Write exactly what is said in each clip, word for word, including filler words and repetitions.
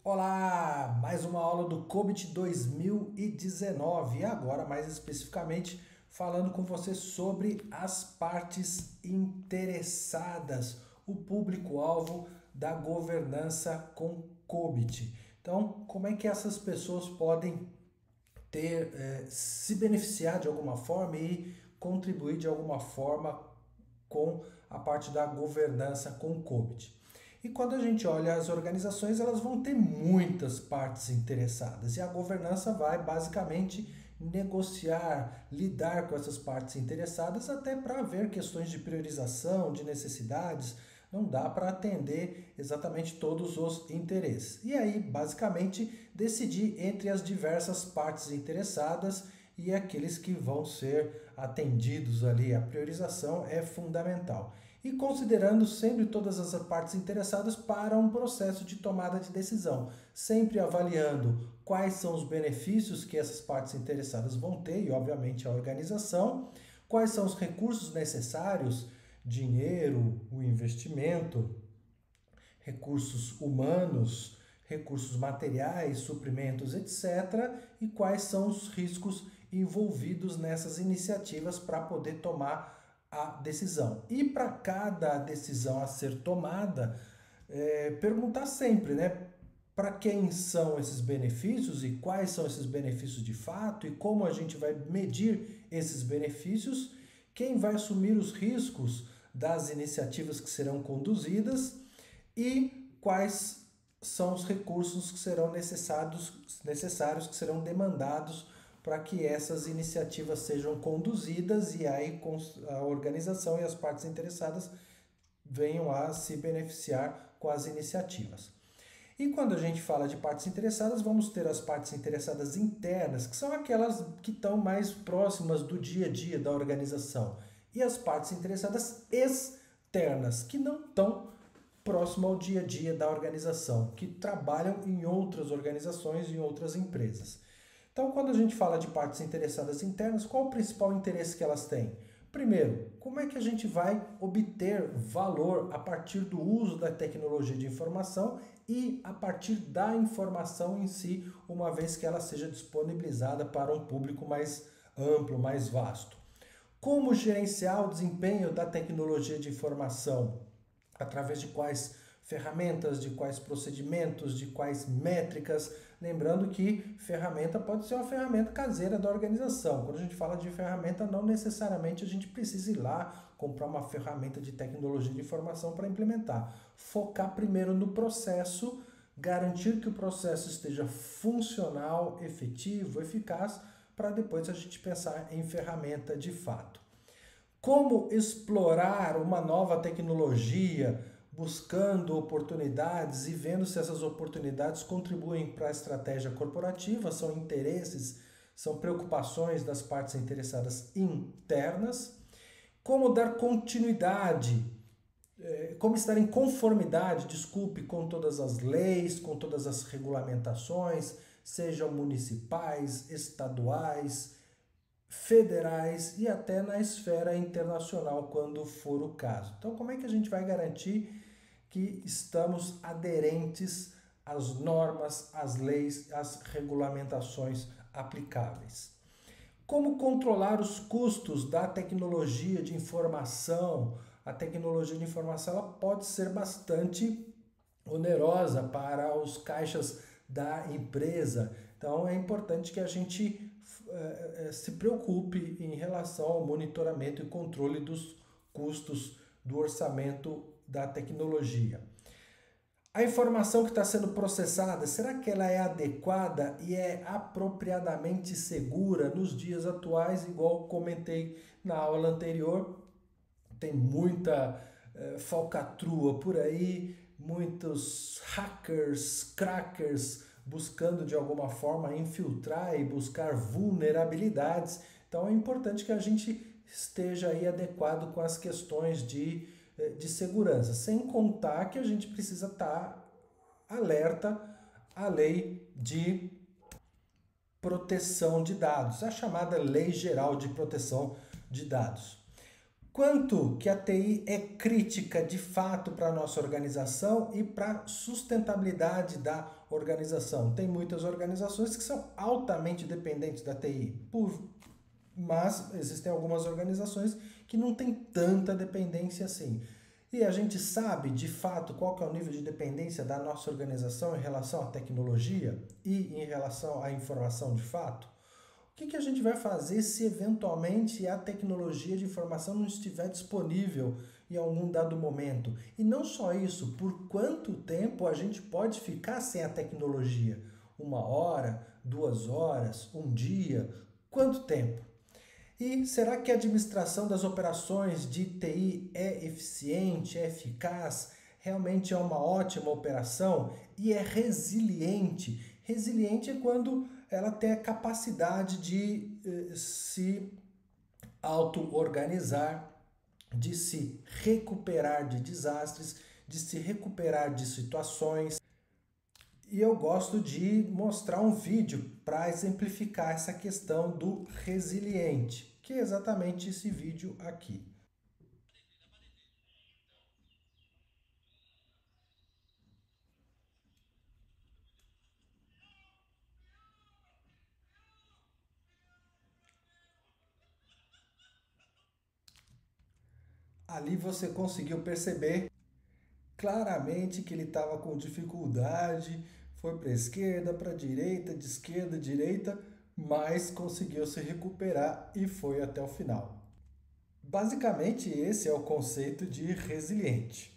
Olá, mais uma aula do COBIT dois mil e dezenove e agora mais especificamente falando com você sobre as partes interessadas, o público-alvo da governança com COBIT. Então, como é que essas pessoas podem ter, eh, se beneficiar de alguma forma e contribuir de alguma forma com a parte da governança com o COBIT? E quando a gente olha as organizações, elas vão ter muitas partes interessadas e a governança vai basicamente negociar, lidar com essas partes interessadas até para ver questões de priorização, de necessidades. Não dá para atender exatamente todos os interesses. E aí, basicamente, decidir entre as diversas partes interessadas e aqueles que vão ser atendidos ali. A priorização é fundamental e considerando sempre todas as partes interessadas para um processo de tomada de decisão, sempre avaliando quais são os benefícios que essas partes interessadas vão ter e, obviamente, a organização, quais são os recursos necessários, dinheiro, o investimento, recursos humanos, recursos materiais, suprimentos, etcétera, e quais são os riscos envolvidos nessas iniciativas para poder tomar a decisão. E para cada decisão a ser tomada, é, perguntar sempre, né? Para quem são esses benefícios e quais são esses benefícios de fato e como a gente vai medir esses benefícios, quem vai assumir os riscos das iniciativas que serão conduzidas e quais são os recursos que serão necessários, necessários que serão demandados para que essas iniciativas sejam conduzidas e aí a organização e as partes interessadas venham a se beneficiar com as iniciativas. E quando a gente fala de partes interessadas, vamos ter as partes interessadas internas, que são aquelas que estão mais próximas do dia a dia da organização, e as partes interessadas externas, que não estão próximo ao dia a dia da organização, que trabalham em outras organizações e em outras empresas. Então, quando a gente fala de partes interessadas internas, qual o principal interesse que elas têm? Primeiro, como é que a gente vai obter valor a partir do uso da tecnologia de informação e a partir da informação em si, uma vez que ela seja disponibilizada para um público mais amplo, mais vasto? Como gerenciar o desempenho da tecnologia de informação? Através de quais ferramentas, de quais procedimentos, de quais métricas. Lembrando que ferramenta pode ser uma ferramenta caseira da organização. Quando a gente fala de ferramenta, não necessariamente a gente precisa ir lá comprar uma ferramenta de tecnologia de informação para implementar. Focar primeiro no processo, garantir que o processo esteja funcional, efetivo, eficaz, para depois a gente pensar em ferramenta de fato. Como explorar uma nova tecnologia, buscando oportunidades e vendo se essas oportunidades contribuem para a estratégia corporativa, são interesses, são preocupações das partes interessadas internas. Como dar continuidade, como estar em conformidade, desculpe, com todas as leis, com todas as regulamentações, sejam municipais, estaduais, federais e até na esfera internacional, quando for o caso. Então, como é que a gente vai garantir que estamos aderentes às normas, às leis, às regulamentações aplicáveis? Como controlar os custos da tecnologia de informação? A tecnologia de informação ela pode ser bastante onerosa para os caixas da empresa. Então, é importante que a gente se preocupe em relação ao monitoramento e controle dos custos do orçamento da tecnologia. A informação que está sendo processada, será que ela é adequada e é apropriadamente segura nos dias atuais? Igual comentei na aula anterior, tem muita eh, falcatrua por aí, muitos hackers, crackers, buscando de alguma forma infiltrar e buscar vulnerabilidades. Então é importante que a gente esteja aí adequado com as questões de, de segurança, sem contar que a gente precisa estar alerta à lei de proteção de dados, a chamada Lei Geral de Proteção de Dados. Quanto que a T I é crítica de fato para a nossa organização e para a sustentabilidade da organização? Tem muitas organizações que são altamente dependentes da T I, por, mas existem algumas organizações que não têm tanta dependência assim. E a gente sabe, de fato, qual que é o nível de dependência da nossa organização em relação à tecnologia e em relação à informação de fato? O que, que a gente vai fazer se eventualmente a tecnologia de informação não estiver disponível em algum dado momento? E não só isso, por quanto tempo a gente pode ficar sem a tecnologia? Uma hora, duas horas, um dia? Quanto tempo? E será que a administração das operações de T I é eficiente, é eficaz? Realmente é uma ótima operação e é resiliente? Resiliente é quando ela tem a capacidade de eh, se auto-organizar, de se recuperar de desastres, de se recuperar de situações. E eu gosto de mostrar um vídeo para exemplificar essa questão do resiliente, que é exatamente esse vídeo aqui. Ali você conseguiu perceber claramente que ele estava com dificuldade, foi para a esquerda, para a direita, de esquerda, direita, mas conseguiu se recuperar e foi até o final. Basicamente, esse é o conceito de resiliente.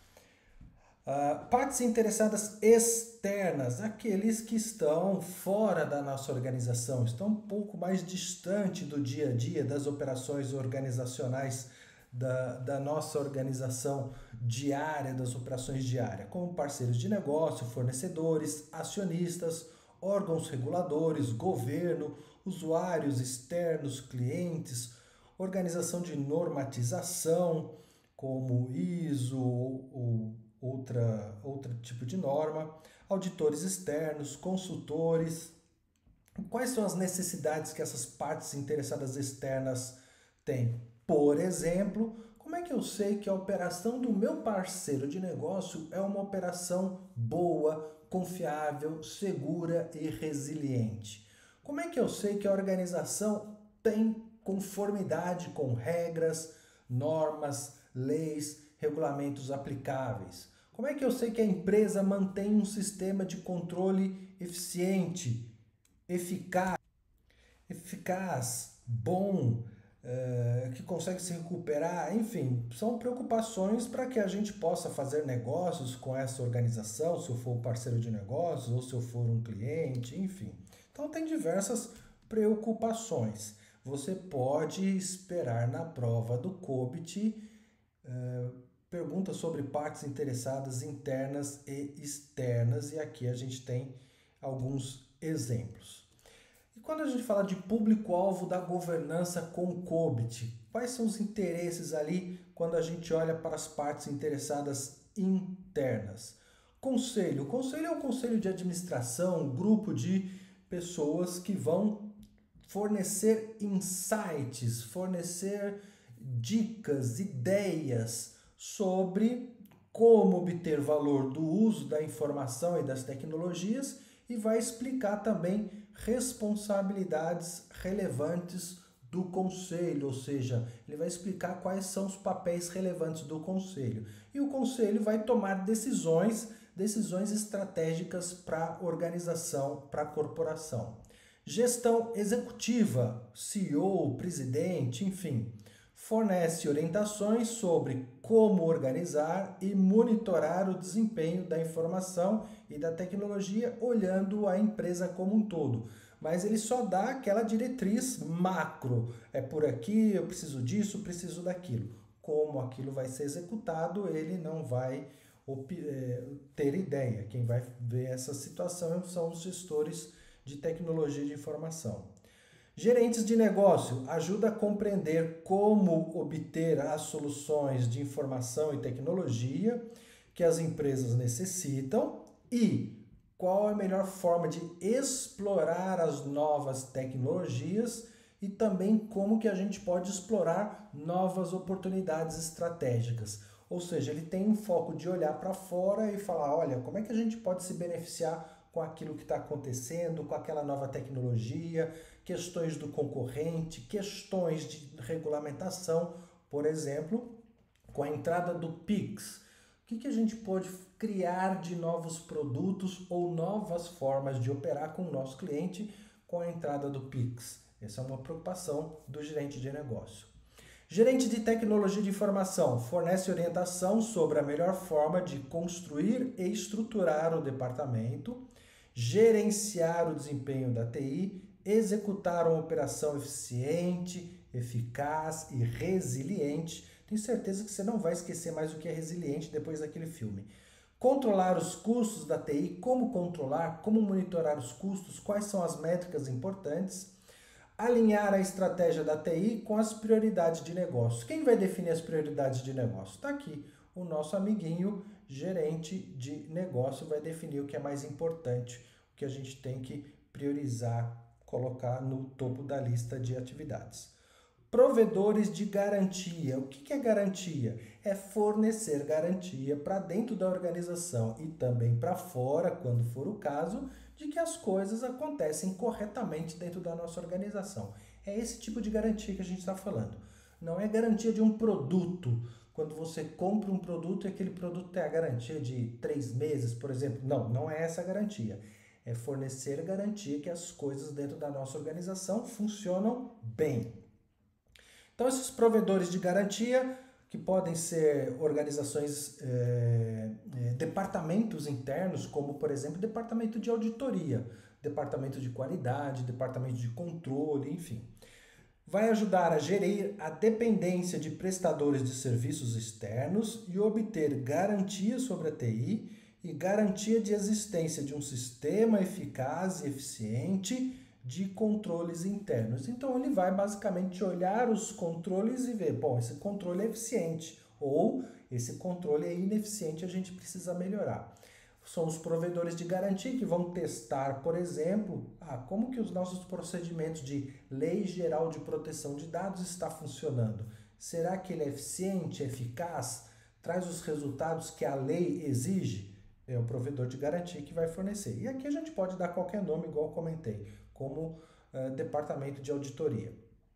Uh, partes interessadas externas, aqueles que estão fora da nossa organização, estão um pouco mais distante do dia a dia, das operações organizacionais da, da nossa organização diária, das operações diárias, como parceiros de negócio, fornecedores, acionistas, órgãos reguladores, governo, usuários externos, clientes, organização de normatização, como I S O ou outra, outro tipo de norma, auditores externos, consultores. Quais são as necessidades que essas partes interessadas externas têm? Por exemplo, como é que eu sei que a operação do meu parceiro de negócio é uma operação boa, confiável, segura e resiliente? Como é que eu sei que a organização tem conformidade com regras, normas, leis, regulamentos aplicáveis? Como é que eu sei que a empresa mantém um sistema de controle eficiente, eficaz, eficaz, bom, uh, que consegue se recuperar? Enfim, são preocupações para que a gente possa fazer negócios com essa organização, se eu for um parceiro de negócios ou se eu for um cliente, enfim. Então tem diversas preocupações. Você pode esperar na prova do COBIT uh, perguntas sobre partes interessadas internas e externas, e aqui a gente tem alguns exemplos. E quando a gente fala de público-alvo da governança com COBIT, quais são os interesses ali quando a gente olha para as partes interessadas internas? Conselho. O conselho é um conselho de administração, um grupo de pessoas que vão fornecer insights, fornecer dicas, ideias sobre como obter valor do uso da informação e das tecnologias e vai explicar também responsabilidades relevantes do conselho, ou seja, ele vai explicar quais são os papéis relevantes do conselho. E o conselho vai tomar decisões, decisões estratégicas para a organização, para a corporação. Gestão executiva, C E O, presidente, enfim, fornece orientações sobre como organizar e monitorar o desempenho da informação e da tecnologia olhando a empresa como um todo. Mas ele só dá aquela diretriz macro. É por aqui, eu preciso disso, preciso daquilo. Como aquilo vai ser executado, ele não vai ter ideia. Quem vai ver essa situação são os gestores de tecnologia de informação. Gerentes de negócio ajuda a compreender como obter as soluções de informação e tecnologia que as empresas necessitam e qual a melhor forma de explorar as novas tecnologias e também como que a gente pode explorar novas oportunidades estratégicas. Ou seja, ele tem um foco de olhar para fora e falar, olha, como é que a gente pode se beneficiar com aquilo que está acontecendo, com aquela nova tecnologia, questões do concorrente, questões de regulamentação, por exemplo, com a entrada do Pix. O que, que a gente pode criar de novos produtos ou novas formas de operar com o nosso cliente com a entrada do Pix? Essa é uma preocupação do gerente de negócio. Gerente de tecnologia de informação fornece orientação sobre a melhor forma de construir e estruturar o departamento, gerenciar o desempenho da T I, executar uma operação eficiente, eficaz e resiliente. Tenho certeza que você não vai esquecer mais o que é resiliente depois daquele filme. Controlar os custos da T I, como controlar, como monitorar os custos, quais são as métricas importantes. Alinhar a estratégia da T I com as prioridades de negócio. Quem vai definir as prioridades de negócio? Está aqui, o nosso amiguinho gerente de negócio vai definir o que é mais importante, o que a gente tem que priorizar, colocar no topo da lista de atividades. Provedores de garantia. O que é garantia? É fornecer garantia para dentro da organização e também para fora, quando for o caso, de que as coisas acontecem corretamente dentro da nossa organização. É esse tipo de garantia que a gente está falando. Não é garantia de um produto. Quando você compra um produto e aquele produto tem a garantia de três meses, por exemplo. Não, não é essa a garantia. É fornecer garantia que as coisas dentro da nossa organização funcionam bem. Então, esses provedores de garantia, que podem ser organizações, é, é, departamentos internos, como, por exemplo, departamento de auditoria, departamento de qualidade, departamento de controle, enfim. Vai ajudar a gerir a dependência de prestadores de serviços externos e obter garantia sobre a T I e garantia de existência de um sistema eficaz e eficiente de controles internos. Então, ele vai basicamente olhar os controles e ver, bom, esse controle é eficiente ou esse controle é ineficiente, a gente precisa melhorar. São os provedores de garantia que vão testar, por exemplo, ah, como que os nossos procedimentos de Lei Geral de Proteção de Dados está funcionando. Será que ele é eficiente, eficaz, traz os resultados que a lei exige? É o provedor de garantia que vai fornecer. E aqui a gente pode dar qualquer nome, igual eu comentei, como uh, departamento de auditoria.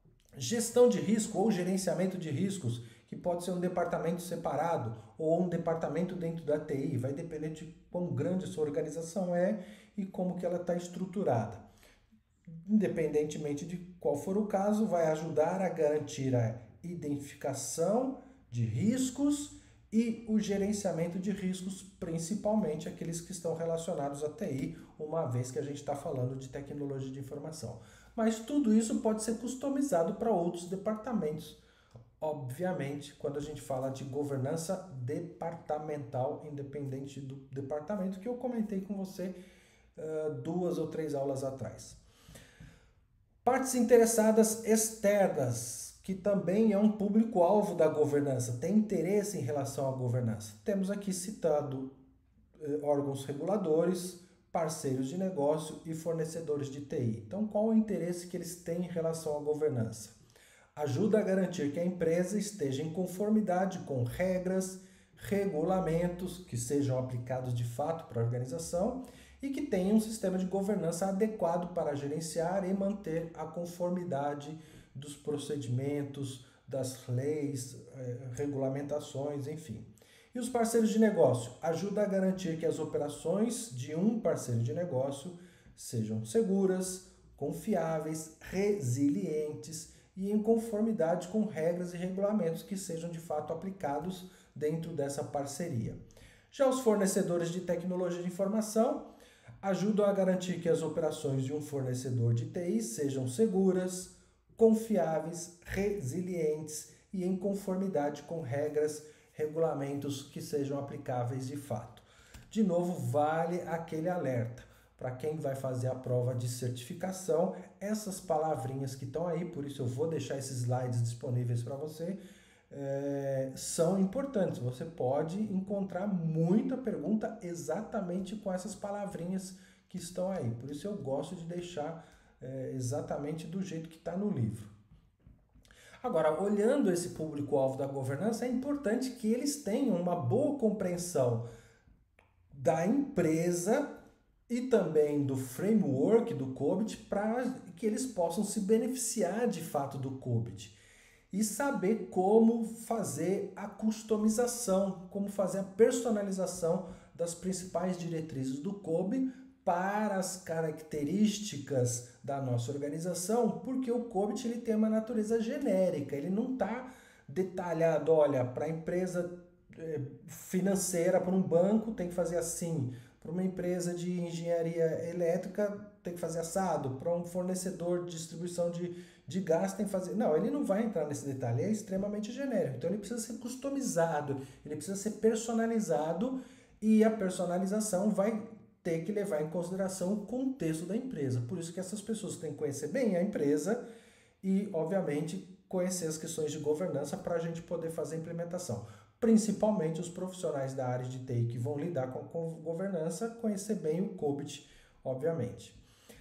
Gestão de risco ou gerenciamento de riscos, que pode ser um departamento separado ou um departamento dentro da T I, vai depender de quão grande a sua organização é e como que ela está estruturada. Independentemente de qual for o caso, vai ajudar a garantir a identificação de riscos e o gerenciamento de riscos, principalmente aqueles que estão relacionados à T I, uma vez que a gente está falando de tecnologia de informação. Mas tudo isso pode ser customizado para outros departamentos. Obviamente, quando a gente fala de governança departamental, independente do departamento, que eu comentei com você uh, duas ou três aulas atrás. Partes interessadas externas, que também é um público-alvo da governança, tem interesse em relação à governança. Temos aqui citado uh, órgãos reguladores, parceiros de negócio e fornecedores de T I. Então, qual o interesse que eles têm em relação à governança? Ajuda a garantir que a empresa esteja em conformidade com regras, regulamentos que sejam aplicados de fato para a organização e que tenha um sistema de governança adequado para gerenciar e manter a conformidade dos procedimentos, das leis, regulamentações, enfim. E os parceiros de negócio? Ajuda a garantir que as operações de um parceiro de negócio sejam seguras, confiáveis, resilientes e em conformidade com regras e regulamentos que sejam de fato aplicados dentro dessa parceria. Já os fornecedores de tecnologia de informação ajudam a garantir que as operações de um fornecedor de T I sejam seguras, confiáveis, resilientes e em conformidade com regras, regulamentos que sejam aplicáveis de fato. De novo, vale aquele alerta. Para quem vai fazer a prova de certificação, essas palavrinhas que estão aí, por isso eu vou deixar esses slides disponíveis para você, é, são importantes. Você pode encontrar muita pergunta exatamente com essas palavrinhas que estão aí. Por isso eu gosto de deixar é, exatamente do jeito que está no livro. Agora, olhando esse público-alvo da governança, é importante que eles tenham uma boa compreensão da empresa e também do framework do COBIT para que eles possam se beneficiar de fato do COBIT e saber como fazer a customização, como fazer a personalização das principais diretrizes do COBIT para as características da nossa organização, porque o COBIT ele tem uma natureza genérica, ele não está detalhado, olha, para a empresa financeira, para um banco tem que fazer assim, para uma empresa de engenharia elétrica tem que fazer assado, para um fornecedor de distribuição de, de gás tem que fazer... Não, ele não vai entrar nesse detalhe, é extremamente genérico, então ele precisa ser customizado, ele precisa ser personalizado e a personalização vai ter que levar em consideração o contexto da empresa. Por isso que essas pessoas têm que conhecer bem a empresa e, obviamente, conhecer as questões de governança para a gente poder fazer a implementação. Principalmente os profissionais da área de T I que vão lidar com a governança, conhecer bem o COBIT, obviamente.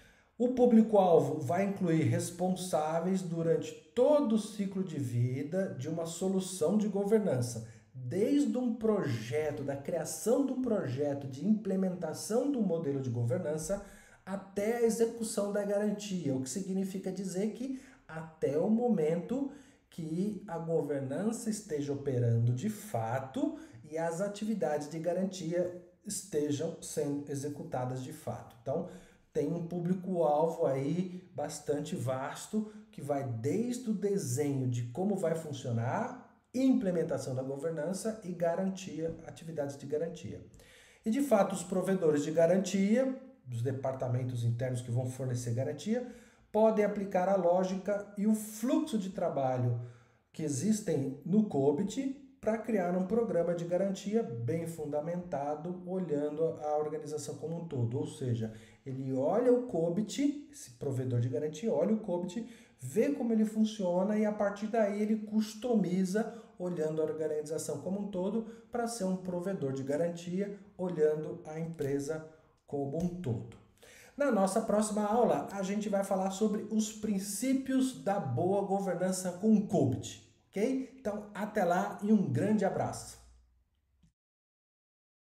O público-alvo vai incluir responsáveis durante todo o ciclo de vida de uma solução de governança, desde um projeto, da criação de um projeto de implementação do modelo de governança até a execução da garantia, o que significa dizer que até o momento que a governança esteja operando de fato e as atividades de garantia estejam sendo executadas de fato. Então, tem um público-alvo aí bastante vasto que vai desde o desenho de como vai funcionar, implementação da governança e garantia, atividades de garantia. E de fato, os provedores de garantia, dos departamentos internos que vão fornecer garantia, podem aplicar a lógica e o fluxo de trabalho que existem no COBIT para criar um programa de garantia bem fundamentado, olhando a organização como um todo. Ou seja, ele olha o COBIT, esse provedor de garantia, olha o COBIT, vê como ele funciona e a partir daí ele customiza, olhando a organização como um todo, para ser um provedor de garantia, olhando a empresa como um todo. Na nossa próxima aula, a gente vai falar sobre os princípios da boa governança com o COBIT, ok? Então, até lá e um grande abraço!